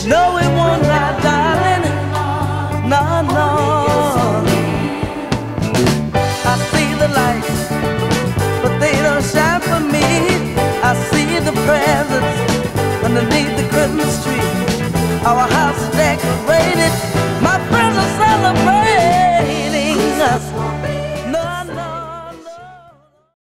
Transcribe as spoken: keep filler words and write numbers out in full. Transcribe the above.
No, it won't not, darling. No, no. I see the lights, but they don't shine for me. I see the presents underneath the Christmas tree. Our house is decorated